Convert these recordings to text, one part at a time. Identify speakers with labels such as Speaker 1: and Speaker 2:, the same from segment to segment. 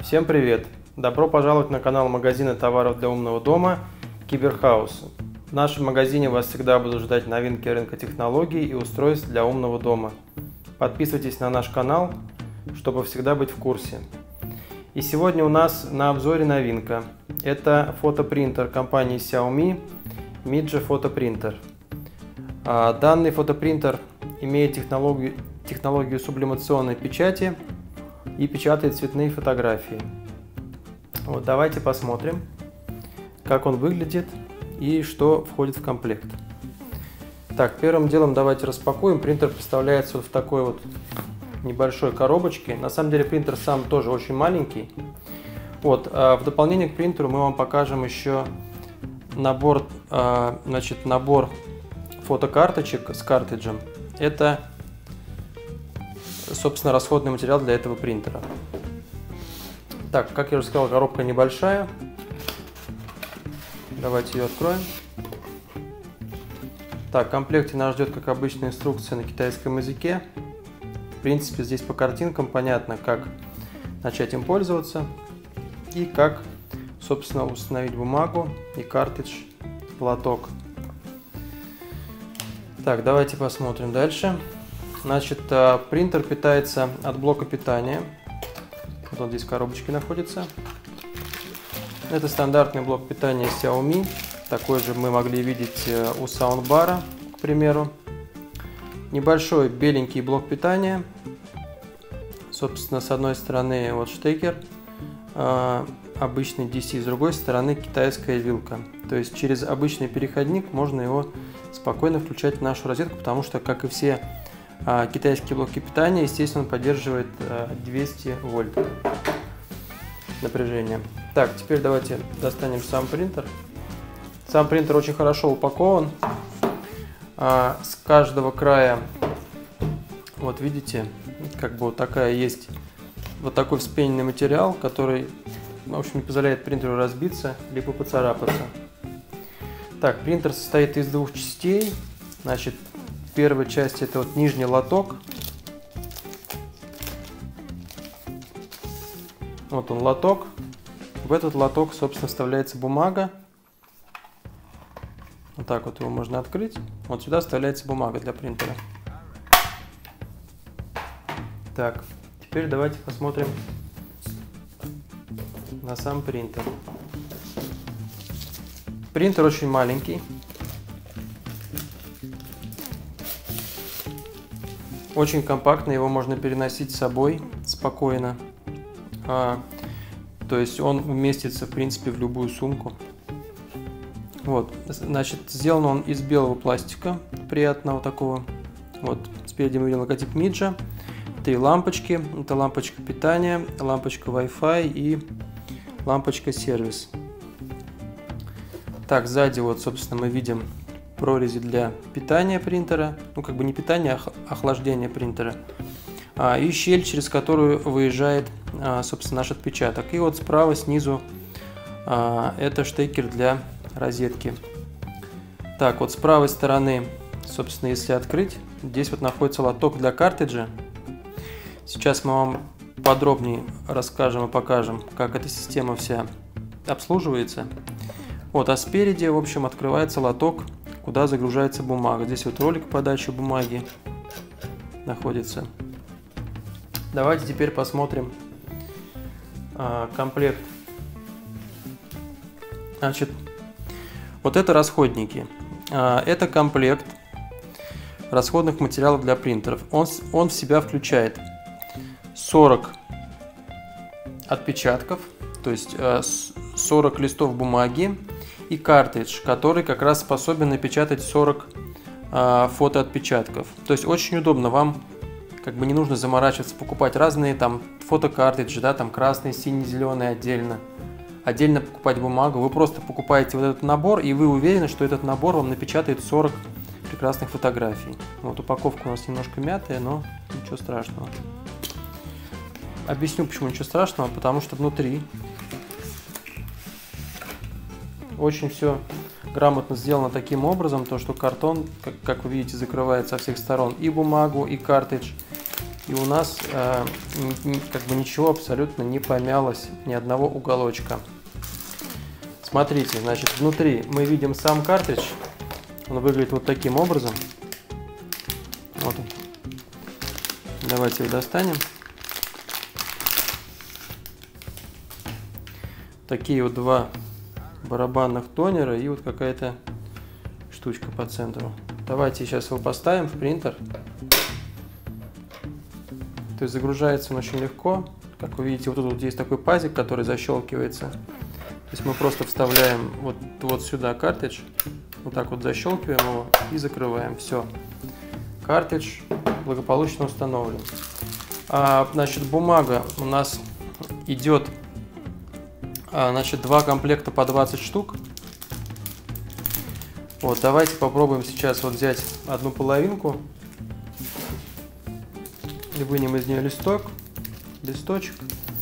Speaker 1: Всем привет! Добро пожаловать на канал магазина товаров для умного дома Киберхаус. В нашем магазине вас всегда будут ждать новинки рынка технологий и устройств для умного дома. Подписывайтесь на наш канал, чтобы всегда быть в курсе. И сегодня у нас на обзоре новинка. Это фотопринтер компании Xiaomi Mijia Photoprinter. Данный фотопринтер имеет технологию сублимационной печати и печатает цветные фотографии. Вот, давайте посмотрим, как он выглядит и что входит в комплект. Так, первым делом давайте распакуем. Принтер представляется вот в такой вот небольшой коробочке. На самом деле принтер сам тоже очень маленький. Вот, в дополнение к принтеру мы вам покажем еще набор фотокарточек с картриджем. Это, собственно, расходный материал для этого принтера. Так, как я уже сказал, коробка небольшая. Давайте ее откроем. Так, в комплекте нас ждет, как обычно, инструкция на китайском языке. В принципе, здесь по картинкам понятно, как начать им пользоваться и как, собственно, установить бумагу и картридж в лоток. Так, давайте посмотрим дальше. Значит, принтер питается от блока питания. Вот он здесь в коробочке находится. Это стандартный блок питания Xiaomi. Такой же мы могли видеть у саундбара, к примеру. Небольшой беленький блок питания. Собственно, с одной стороны вот штекер, обычный DC, с другой стороны китайская вилка. То есть через обычный переходник можно его спокойно включать в нашу розетку, потому что, как и все китайские блоки питания, естественно, он поддерживает 200 вольт напряжения. Так, теперь давайте достанем сам принтер. Сам принтер очень хорошо упакован. С каждого края, вот видите, как бы вот такая есть, вот такой вспененный материал, который, в общем, не позволяет принтеру разбиться либо поцарапаться. Так, принтер состоит из двух частей. Значит, первая часть — это вот нижний лоток. Вот он, лоток. В этот лоток, собственно, вставляется бумага. Вот так вот его можно открыть. Вот сюда вставляется бумага для принтера. Так, теперь давайте посмотрим на сам принтер. Принтер очень маленький. Очень компактный, его можно переносить с собой спокойно. То есть он уместится, в принципе, в любую сумку. Вот, значит, сделан он из белого пластика, приятного такого. Вот, спереди мы видим логотип Mijia. 3 лампочки. Это лампочка питания, лампочка Wi-Fi и лампочка сервис. Так, сзади вот, собственно, мы видим прорези для питания принтера. Ну, как бы не питания, а охлаждения принтера. И щель, через которую выезжает, собственно, наш отпечаток. И вот справа снизу это штекер для розетки. Так, вот с правой стороны, собственно, если открыть, здесь вот находится лоток для картриджа. Сейчас мы вам подробнее расскажем и покажем, как эта система вся обслуживается. Вот, а спереди, в общем, открывается лоток, куда загружается бумага. Здесь вот ролик подачи бумаги находится. Давайте теперь посмотрим комплект. Значит, вот это расходники. Это комплект расходных материалов для принтеров. Он в себя включает 40 отпечатков, то есть 40 листов бумаги и картридж, который как раз способен напечатать 40 фотоотпечатков. То есть очень удобно, вам как бы не нужно заморачиваться, покупать разные там фотокартриджи, да, там красный, синий, зеленый отдельно покупать бумагу. Вы просто покупаете вот этот набор, и вы уверены, что этот набор вам напечатает 40 прекрасных фотографий. Вот упаковка у нас немножко мятая, но ничего страшного. Объясню, почему ничего страшного, потому что внутри очень все грамотно сделано таким образом, то что картон, как вы видите, закрывает со всех сторон и бумагу, и картридж. И у нас как бы ничего абсолютно не помялось, ни одного уголочка. Смотрите, значит, внутри мы видим сам картридж. Он выглядит вот таким образом. Вот он. Давайте его достанем. Такие вот два барабанных тонера и вот какая-то штучка по центру. Давайте сейчас его поставим в принтер. То есть загружается он очень легко. Как вы видите, вот тут вот есть такой пазик, который защелкивается. То есть мы просто вставляем вот сюда картридж, вот так вот защелкиваем его и закрываем. Все. Картридж благополучно установлен. Значит, бумага у нас идет, значит, 2 комплекта по 20 штук. Вот, давайте попробуем сейчас вот взять одну половинку и вынем из нее листочек,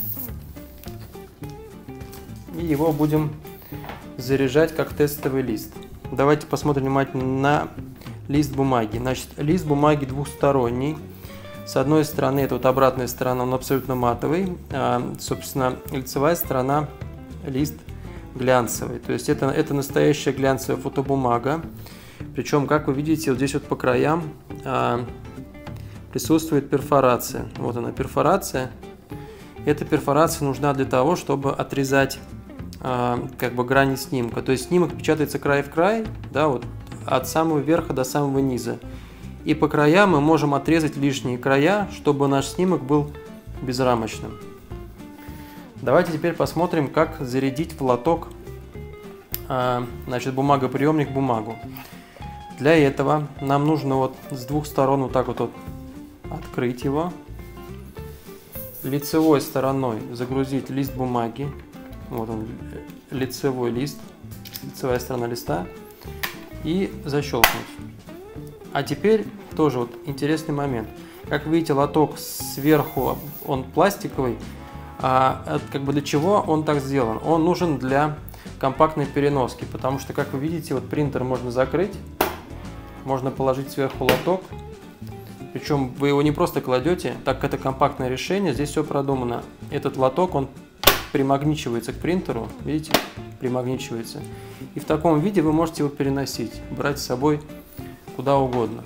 Speaker 1: и его будем заряжать как тестовый лист. Давайте посмотрим внимательно на лист бумаги. Значит, лист бумаги двухсторонний. С одной стороны, это вот обратная сторона, он абсолютно матовый. Собственно, лицевая сторона лист глянцевый. То есть это настоящая глянцевая фотобумага. Причем, как вы видите, вот здесь вот по краям присутствует перфорация. Вот она, перфорация. Эта перфорация нужна для того, чтобы отрезать как бы грани снимка. То есть снимок печатается край в край, да, вот от самого верха до самого низа. И по краям мы можем отрезать лишние края, чтобы наш снимок был безрамочным. Давайте теперь посмотрим, как зарядить в лоток, значит, бумагоприемник бумагу. Для этого нам нужно вот с двух сторон вот так вот открыть его. Лицевой стороной загрузить лист бумаги. Вот он, лицевой лист, лицевая сторона листа. И защелкнуть. А теперь тоже вот интересный момент. Как видите, лоток сверху, он пластиковый. Как бы для чего он так сделан? Он нужен для компактной переноски, потому что, как вы видите, вот принтер можно закрыть, можно положить сверху лоток. Причем вы его не просто кладете, так как это компактное решение, здесь все продумано. Этот лоток, он примагничивается к принтеру, видите, примагничивается. И в таком виде вы можете его переносить, брать с собой куда угодно.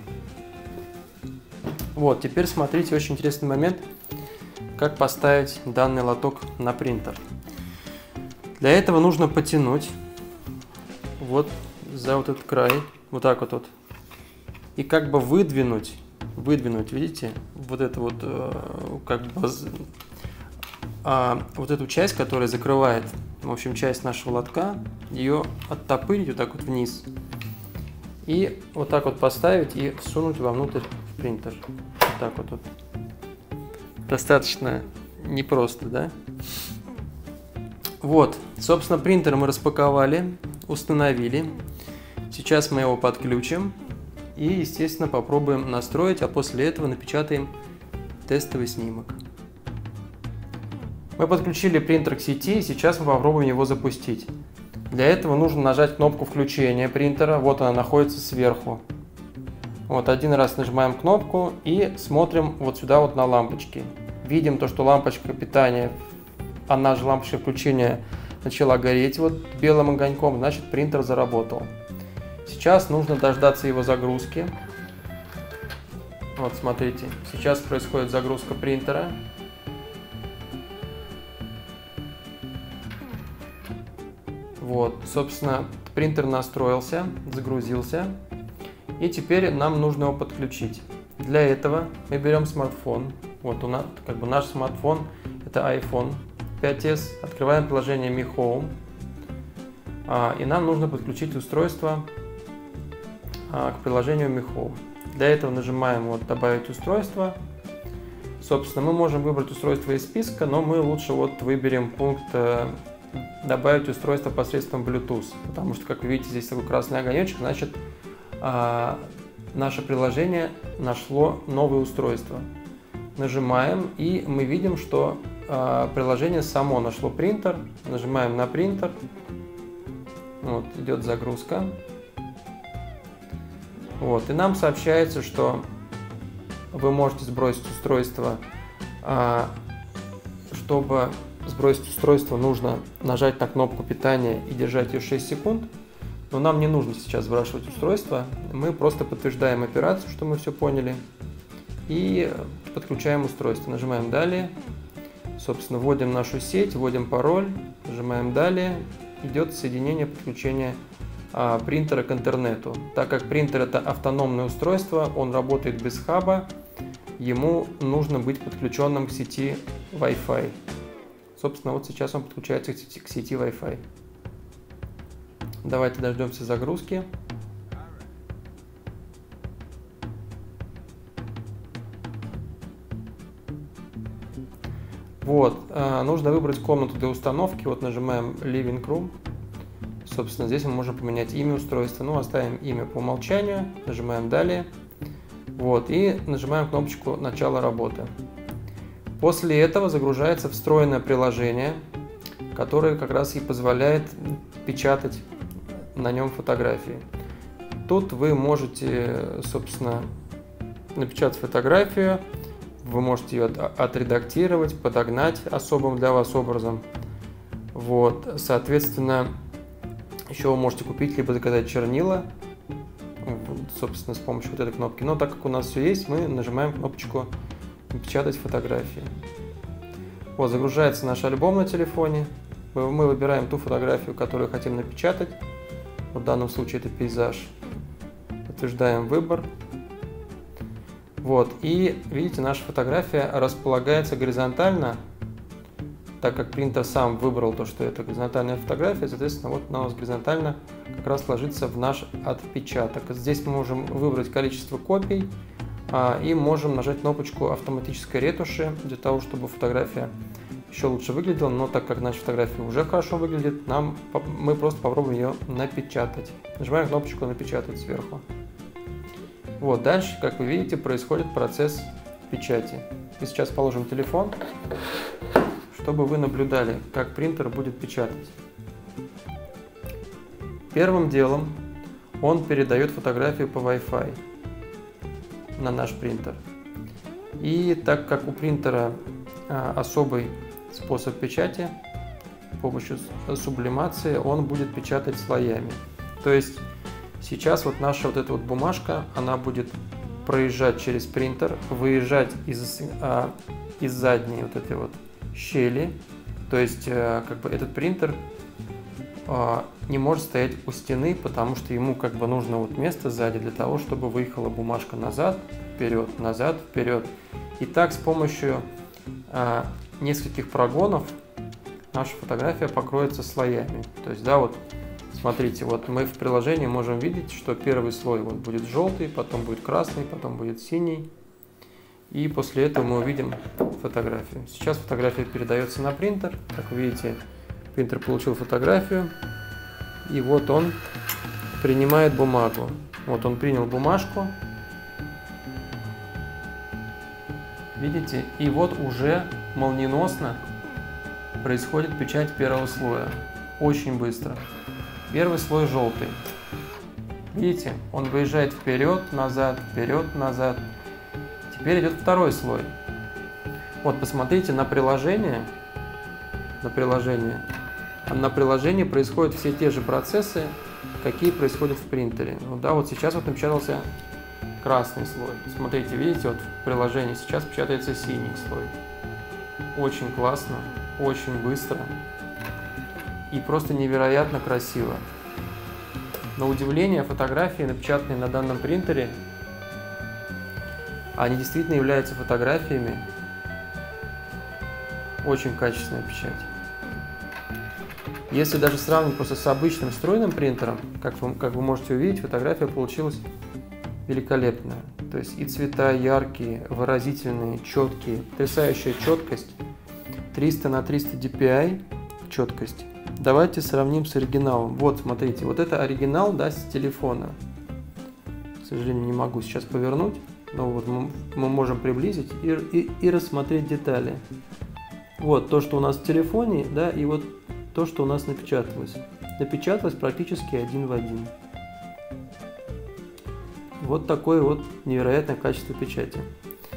Speaker 1: Вот, теперь смотрите, очень интересный момент, как поставить данный лоток на принтер. Для этого нужно потянуть вот за вот этот край, вот так вот, и как бы выдвинуть, видите, вот это вот, как бы, вот эту часть, которая закрывает, в общем, часть нашего лотка, ее оттопырить вот так вот вниз и вот так вот поставить и всунуть вовнутрь в принтер. Вот так вот. Достаточно непросто, да? Вот, собственно, принтер мы распаковали, установили. Сейчас мы его подключим и, естественно, попробуем настроить, а после этого напечатаем тестовый снимок. Мы подключили принтер к сети, и сейчас мы попробуем его запустить. Для этого нужно нажать кнопку включения принтера, вот она находится сверху. Вот, один раз нажимаем кнопку и смотрим вот сюда вот на лампочки. Видим то, что лампочка питания, она же лампочка включения начала гореть вот белым огоньком, значит принтер заработал. Сейчас нужно дождаться его загрузки. Вот смотрите, сейчас происходит загрузка принтера. Вот, собственно, принтер настроился, загрузился, и теперь нам нужно его подключить. Для этого мы берем смартфон. Вот у нас, как бы наш смартфон, это iPhone 5s. Открываем приложение Mi Home, и нам нужно подключить устройство к приложению Mi Home. Для этого нажимаем вот «Добавить устройство». Собственно, мы можем выбрать устройство из списка, но мы лучше вот выберем пункт «Добавить устройство посредством Bluetooth», потому что, как вы видите, здесь такой красный огонечек, значит, наше приложение нашло новое устройство. Нажимаем, и мы видим, что приложение само нашло принтер. Нажимаем на принтер. Вот, идет загрузка. Вот, и нам сообщается, что вы можете сбросить устройство. Чтобы сбросить устройство, нужно нажать на кнопку питания и держать ее 6 секунд. Но нам не нужно сейчас сбрасывать устройство. Мы просто подтверждаем операцию, что мы все поняли. И подключаем устройство. Нажимаем «Далее». Собственно, вводим нашу сеть, вводим пароль, нажимаем «Далее». Идет соединение, подключение принтера к интернету. Так как принтер — это автономное устройство, он работает без хаба, ему нужно быть подключенным к сети Wi-Fi. Собственно, вот сейчас он подключается к сети Wi-Fi. Давайте дождемся загрузки. Вот, нужно выбрать комнату для установки. Вот нажимаем Living Room. Собственно, здесь мы можем поменять имя устройства. Ну, оставим имя по умолчанию. Нажимаем «Далее». Вот, и нажимаем кнопочку «Начало работы». После этого загружается встроенное приложение, которое как раз и позволяет печатать на нем фотографии. Тут вы можете, собственно, напечатать фотографию, вы можете ее отредактировать, подогнать особым для вас образом. Вот, соответственно, еще вы можете купить либо заказать чернила, собственно, с помощью вот этой кнопки. Но так как у нас все есть, мы нажимаем кнопочку «Напечатать фотографии». Вот, загружается наш альбом на телефоне. Мы выбираем ту фотографию, которую хотим напечатать. В данном случае это пейзаж. Подтверждаем выбор. Вот, и видите, наша фотография располагается горизонтально, так как принтер сам выбрал то, что это горизонтальная фотография, соответственно, вот она у нас горизонтально как раз ложится в наш отпечаток. Здесь мы можем выбрать количество копий и можем нажать кнопочку автоматической ретуши для того, чтобы фотография еще лучше выглядела, но так как наша фотография уже хорошо выглядит, мы просто попробуем ее напечатать. Нажимаем кнопочку «Напечатать» сверху. Вот, дальше, как вы видите, происходит процесс печати. Мы сейчас положим телефон, чтобы вы наблюдали, как принтер будет печатать. Первым делом он передает фотографию по Wi-Fi на наш принтер. И так как у принтера особый способ печати, с помощью сублимации он будет печатать слоями. То есть сейчас вот наша вот эта вот бумажка, она будет проезжать через принтер, выезжать из задней вот этой вот щели. То есть как бы этот принтер не может стоять у стены, потому что ему как бы нужно вот место сзади для того, чтобы выехала бумажка назад, вперед, назад, вперед. И так с помощью нескольких прогонов наша фотография покроется слоями. То есть, да, вот смотрите, вот мы в приложении можем видеть, что первый слой вот будет желтый, потом будет красный, потом будет синий. И после этого мы увидим фотографию. Сейчас фотография передается на принтер. Как вы видите, принтер получил фотографию. И вот он принимает бумагу. Вот он принял бумажку. Видите? И вот уже молниеносно происходит печать первого слоя. Очень быстро. Первый слой желтый. Видите? Он выезжает вперед, назад, Теперь идет второй слой. Вот посмотрите на приложение. На приложении происходят все те же процессы, какие происходят в принтере. Ну, да, вот сейчас вот напечатался красный слой. Смотрите, видите, вот в приложении сейчас печатается синий слой. Очень классно, очень быстро и просто невероятно красиво. На удивление, фотографии, напечатанные на данном принтере, они действительно являются фотографиями. Очень качественная печать. Если даже сравнить просто с обычным встроенным принтером, как вы можете увидеть, фотография получилась великолепная. То есть и цвета яркие, выразительные, четкие, потрясающая четкость, 300 на 300 dpi четкость. Давайте сравним с оригиналом. Вот, смотрите, вот это оригинал, да, с телефона. К сожалению, не могу сейчас повернуть, но вот мы можем приблизить и рассмотреть детали. Вот то, что у нас в телефоне, да, и вот то, что у нас напечаталось. Напечаталось практически один в один. Вот такое вот невероятное качество печати.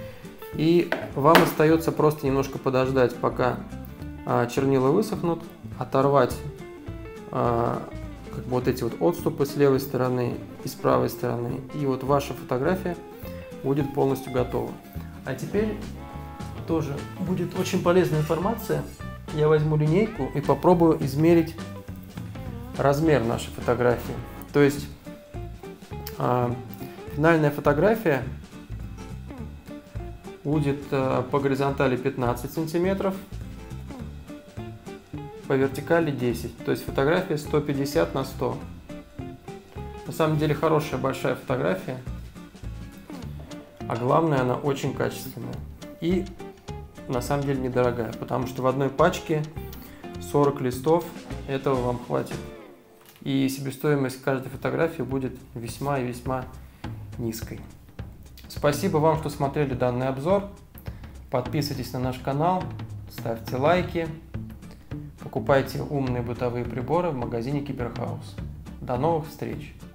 Speaker 1: И вам остается просто немножко подождать, пока чернила высохнут, оторвать как бы вот эти вот отступы с левой стороны и с правой стороны. И вот ваша фотография будет полностью готова. А теперь тоже будет очень полезная информация. Я возьму линейку и попробую измерить размер нашей фотографии. То есть финальная фотография будет по горизонтали 15 сантиметров, по вертикали 10. То есть фотография 150 на 100. На самом деле хорошая большая фотография, а главное, она очень качественная и на самом деле недорогая, потому что в одной пачке 40 листов, этого вам хватит. И себестоимость каждой фотографии будет весьма и весьма низкой. Спасибо вам, что смотрели данный обзор. Подписывайтесь на наш канал, ставьте лайки, покупайте умные бытовые приборы в магазине Киберхаус. До новых встреч!